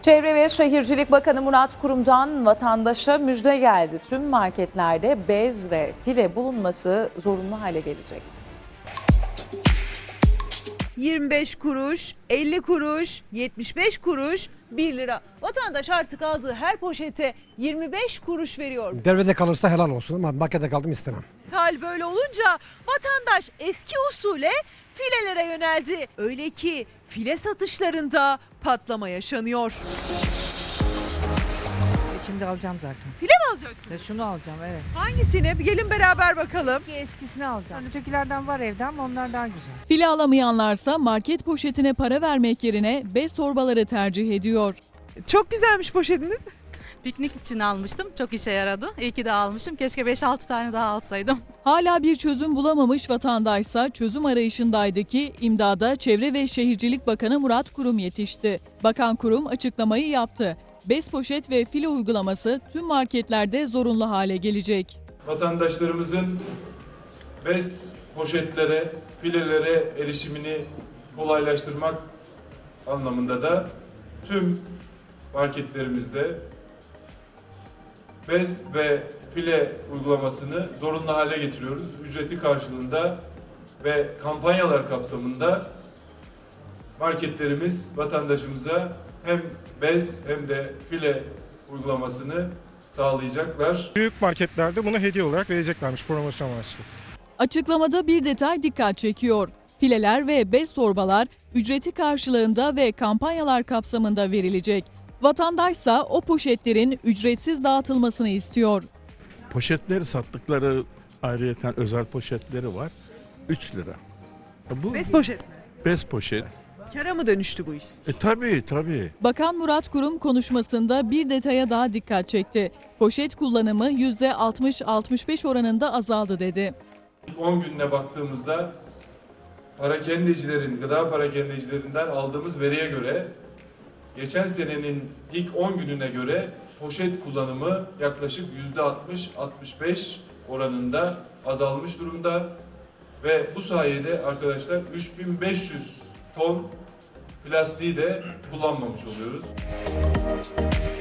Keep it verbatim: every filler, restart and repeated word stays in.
Çevre ve Şehircilik Bakanı Murat Kurum'dan vatandaşa müjde geldi. Tüm marketlerde bez ve file bulunması zorunlu hale gelecek. yirmi beş kuruş, elli kuruş, yetmiş beş kuruş, bir lira. Vatandaş artık aldığı her poşete yirmi beş kuruş veriyor. Devlete kalırsa helal olsun ama markete kaldım istemem. Hal böyle olunca vatandaş eski usule filelere yöneldi. Öyle ki file satışlarında patlama yaşanıyor. Şimdi alacağım zaten. File mi alacaksın? Şunu alacağım, evet. Hangisini? Bir gelin beraber bakalım. Bir eskisini alacağım. Ötekilerden var evde ama onlar daha güzel. File alamayanlarsa market poşetine para vermek yerine bez torbaları tercih ediyor. Çok güzelmiş poşetiniz. Piknik için almıştım. Çok işe yaradı. İyi ki de almışım. Keşke beş altı tane daha alsaydım. Hala bir çözüm bulamamış vatandaşsa çözüm arayışındaydı ki imdada Çevre ve Şehircilik Bakanı Murat Kurum yetişti. Bakan Kurum açıklamayı yaptı. Bez poşet ve file uygulaması tüm marketlerde zorunlu hale gelecek. Vatandaşlarımızın bez poşetlere, filelere erişimini kolaylaştırmak anlamında da tüm marketlerimizde bez ve file uygulamasını zorunlu hale getiriyoruz. Ücreti karşılığında ve kampanyalar kapsamında marketlerimiz vatandaşımıza hem bez hem de file uygulamasını sağlayacaklar. Büyük marketlerde bunu hediye olarak vereceklermiş promosyon amaçlı. Açıklamada bir detay dikkat çekiyor. Fileler ve bez torbalar ücreti karşılığında ve kampanyalar kapsamında verilecek. Vatandaşsa o poşetlerin ücretsiz dağıtılmasını istiyor. Poşetleri sattıkları ayrıyeten özel poşetleri var. üç lira. Bu Bez poşet mi? bez poşet. Kâra mı dönüştü bu iş? E tabii tabii. Bakan Murat Kurum konuşmasında bir detaya daha dikkat çekti. Poşet kullanımı yüzde altmış altmış beş oranında azaldı dedi. on gününe baktığımızda parakendecilerin, gıda parakendecilerinden aldığımız veriye göre geçen senenin ilk on gününe göre poşet kullanımı yaklaşık yüzde altmış altmış beş oranında azalmış durumda ve bu sayede arkadaşlar üç bin beş yüz ton plastiği de kullanmamış oluyoruz.